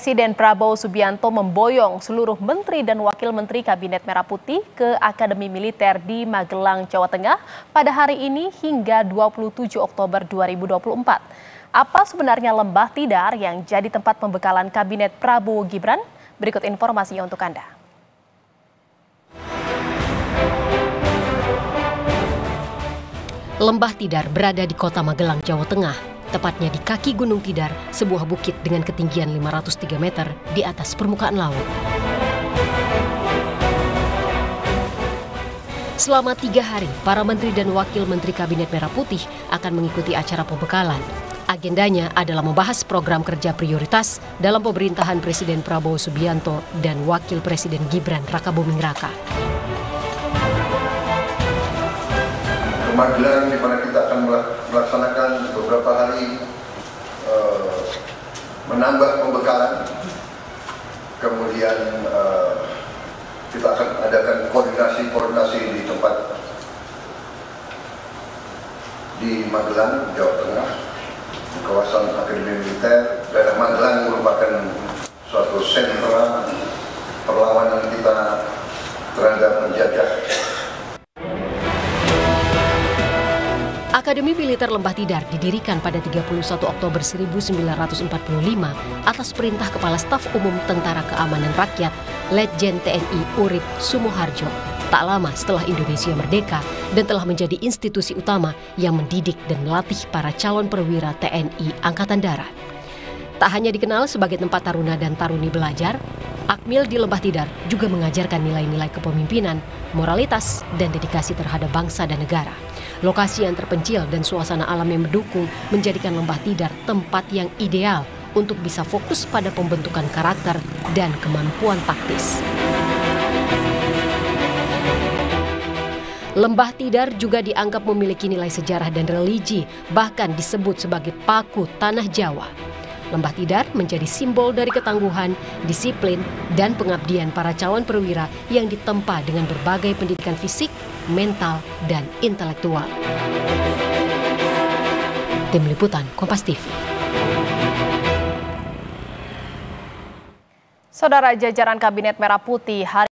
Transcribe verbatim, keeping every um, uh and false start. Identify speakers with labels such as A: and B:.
A: Presiden Prabowo Subianto memboyong seluruh menteri dan wakil menteri Kabinet Merah Putih ke Akademi Militer di Magelang, Jawa Tengah pada hari ini hingga dua puluh tujuh Oktober dua ribu dua puluh empat. Apa sebenarnya Lembah Tidar yang jadi tempat pembekalan Kabinet Prabowo Gibran? Berikut informasinya untuk Anda.
B: Lembah Tidar berada di kota Magelang, Jawa Tengah. Tepatnya di kaki Gunung Tidar, sebuah bukit dengan ketinggian lima ratus tiga meter di atas permukaan laut. Selama tiga hari, para menteri dan wakil menteri Kabinet Merah Putih akan mengikuti acara pembekalan. Agendanya adalah membahas program kerja prioritas dalam pemerintahan Presiden Prabowo Subianto dan Wakil Presiden Gibran Rakabuming Raka.
C: Magelang, di mana kita akan melaksanakan beberapa hari uh, menambah pembekalan, kemudian uh, kita akan adakan koordinasi-koordinasi di tempat di Magelang, Jawa Tengah, di kawasan Akademi Militer. Daerah Magelang merupakan suatu sentra perlawanan kita terhadap penjajah.
B: Akademi Militer Lembah Tidar didirikan pada tiga puluh satu Oktober seribu sembilan ratus empat puluh lima atas perintah Kepala Staf Umum Tentara Keamanan Rakyat, Letjen T N I Urip Sumoharjo, tak lama setelah Indonesia merdeka dan telah menjadi institusi utama yang mendidik dan melatih para calon perwira T N I Angkatan Darat. Tak hanya dikenal sebagai tempat taruna dan taruni belajar, Akmil di Lembah Tidar juga mengajarkan nilai-nilai kepemimpinan, moralitas, dan dedikasi terhadap bangsa dan negara. Lokasi yang terpencil dan suasana alam yang mendukung menjadikan Lembah Tidar tempat yang ideal untuk bisa fokus pada pembentukan karakter dan kemampuan taktis. Lembah Tidar juga dianggap memiliki nilai sejarah dan religi, bahkan disebut sebagai paku tanah Jawa. Lembah Tidar menjadi simbol dari ketangguhan, disiplin, dan pengabdian para calon perwira yang ditempa dengan berbagai pendidikan fisik, mental, dan intelektual. Tim Liputan Kompas T V.
A: Saudara, jajaran Kabinet Merah Putih hari